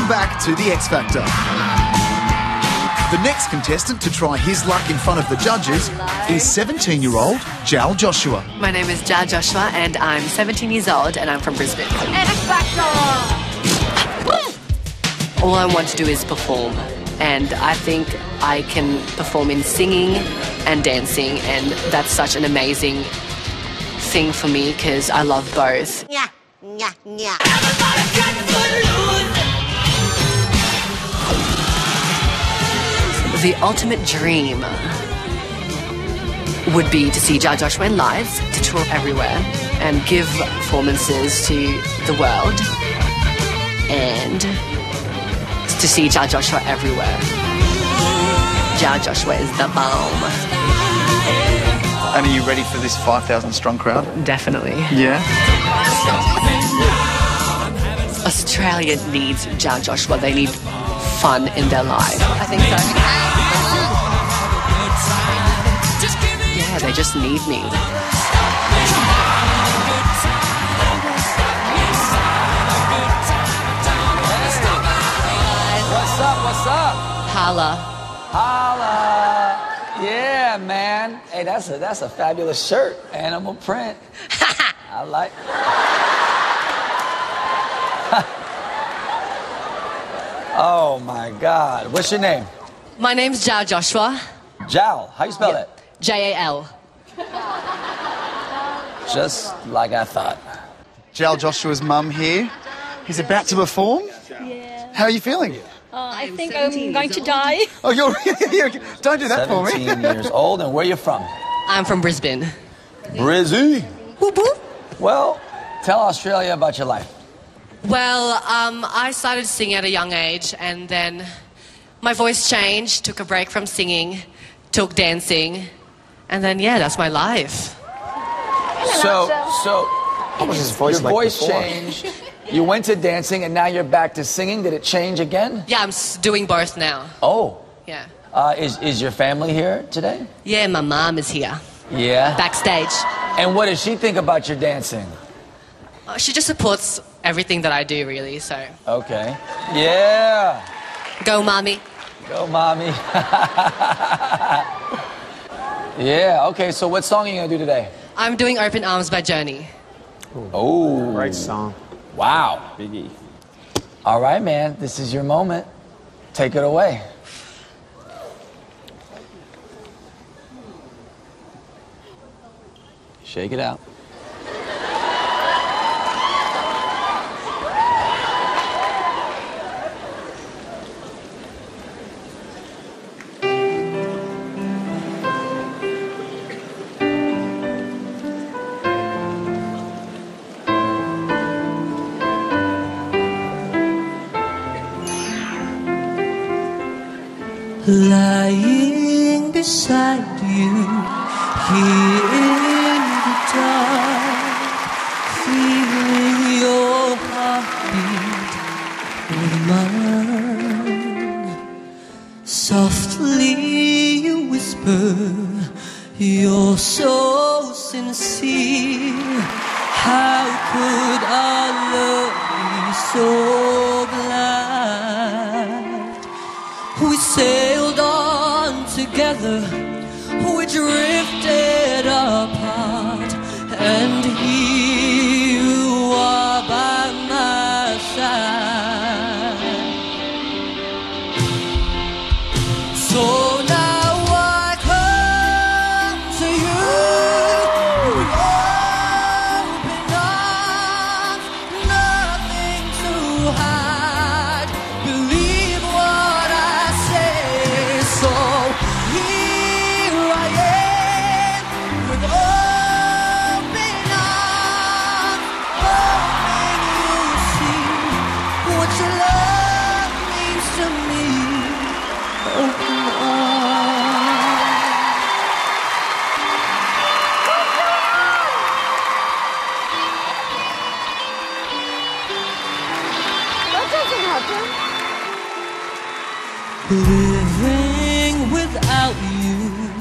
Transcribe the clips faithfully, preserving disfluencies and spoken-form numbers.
welcome back to the X Factor. The next contestant to try his luck in front of the judges is seventeen-year-old Jal Joshua. My name is Jal Joshua and I'm seventeen years old and I'm from Brisbane. X Factor! All I want to do is perform, and I think I can perform in singing and dancing, and that's such an amazing thing for me because I love both. Yeah, yeah, yeah. The ultimate dream would be to see Jal Joshua in live, to tour everywhere and give performances to the world, and to see Jal Joshua everywhere. Jal Joshua is the bomb. And are you ready for this five thousand strong crowd? Definitely. Yeah? Australia needs Jal Joshua. They need fun in their life. I think so. Yeah, they just need me. What's up, what's up? Holla. Holla. Yeah, man. Hey, that's a, that's a fabulous shirt. Animal print. I like... Oh, my God. What's your name? My name's Jal Joshua. Jal. How you spell Yeah. that? J A L. Just like I thought. Jal Joshua's mum here. He's about to perform. Yeah. How are you feeling? Uh, I think I'm going to die. Oh, you're really... Don't do that for me. seventeen years old, and where you from? I'm from Brisbane. Brizzy. Whoop whoop. Well, tell Australia about your life. Well, um, I started singing at a young age, and then my voice changed, took a break from singing, took dancing, and then, yeah, that's my life. So, so, What was his voice your like voice before? changed. You went to dancing, and now you're back to singing. Did it change again? Yeah, I'm s- doing both now. Oh. Yeah. Uh, is, is your family here today? Yeah, my mom is here, Yeah. backstage. And what does she think about your dancing? Uh, she just supports everything that I do, really, so. Okay. Yeah. Go, mommy. Go, mommy. Yeah, okay, so what song are you going to do today? I'm doing Open Arms by Journey. Oh. Great song. Wow. Biggie. All right, man, this is your moment. Take it away. Shake it out. Lying beside you here in the dark, feeling your heartbeat with mine. Softly you whisper, you're so sincere. How could our love be so blind? We sailed on together, we drifted apart, and here you are by my side. So now I come to you with open arms, nothing to hide. Believe what I say. So here I am with open arms, hoping you see what your love means to me. Open arms. That doesn't happen. Living without you,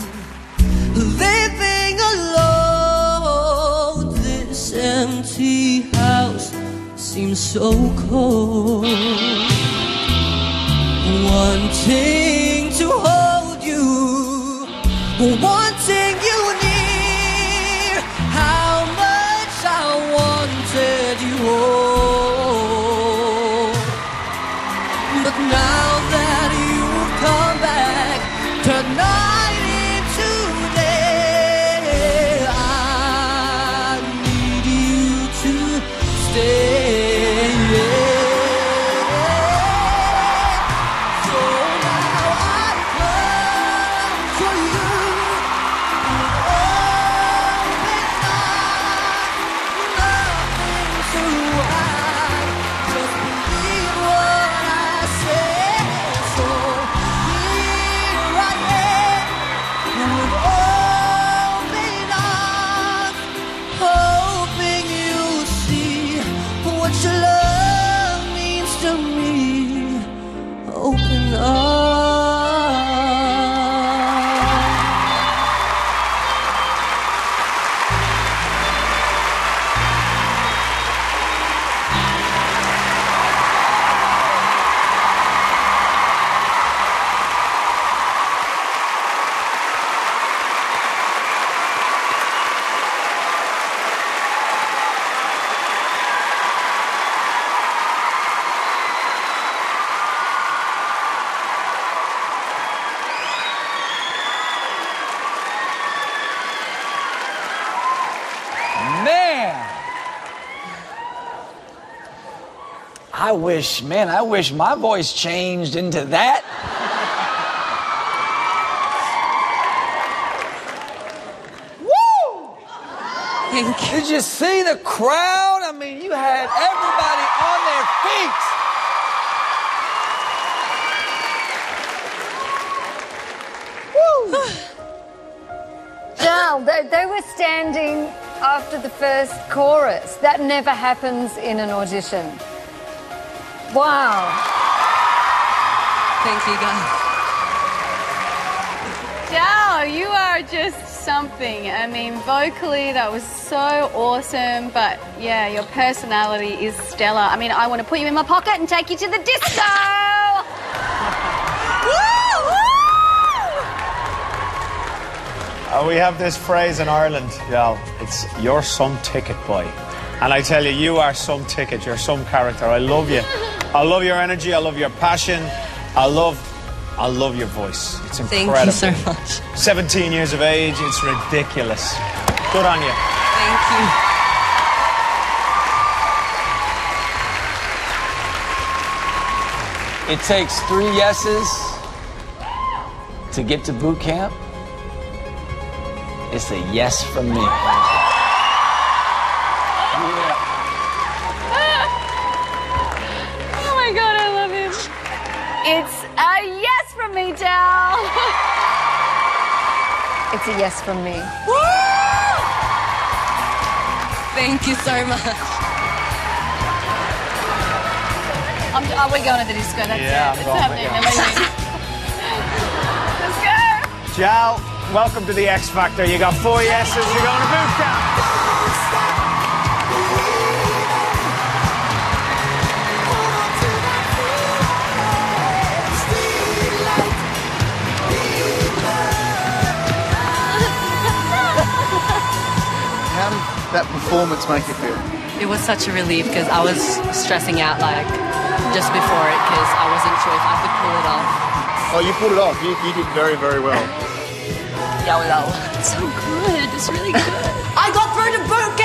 living alone. This empty house seems so cold. wanting to hold you, wanting you near. How much I wanted you all. But now that you've come back, tonight into day, I need you to stay. So now I come to you, open arms, nothing to hide. Just believe what I say. So here I am with open arms, hoping you'll see what your love means to me. Open arms. Man, I wish, man, I wish my voice changed into that. Woo! Thank you. Did you see the crowd? I mean, you had everybody on their feet. Jal, they, they were standing after the first chorus. That never happens in an audition. Wow. Thank you, guys. Jal, you are just something. I mean, vocally, that was so awesome. But yeah, your personality is stellar. I mean, I want to put you in my pocket and take you to the disco. Woo, woo! Uh, we have this phrase in Ireland, Jal. It's "you're some ticket, boy." And I tell you, you are some ticket. You're some character. I love you. I love your energy. I love your passion. I love, I love your voice. It's incredible. Thank you so much. seventeen years of age. It's ridiculous. Good on you. Thank you. It takes three yeses to get to boot camp. It's a yes from me. Oh my God, I love him. It's a yes from me, Jal. It's a yes from me. Thank you so much. I'm, oh, we're going to the disco. That's Yeah, it. I'm It's going, happening. yeah. We're leaving. Let's go. Jal, welcome to the X Factor. You got four yeses. You're going to boot camp. How did that performance make you feel? It was such a relief because I was stressing out like just before it because I wasn't sure if I could pull it off. Oh, you pulled it off. You, you did very, very well. Yeah, well, it's so good. It's really good. I got through to boot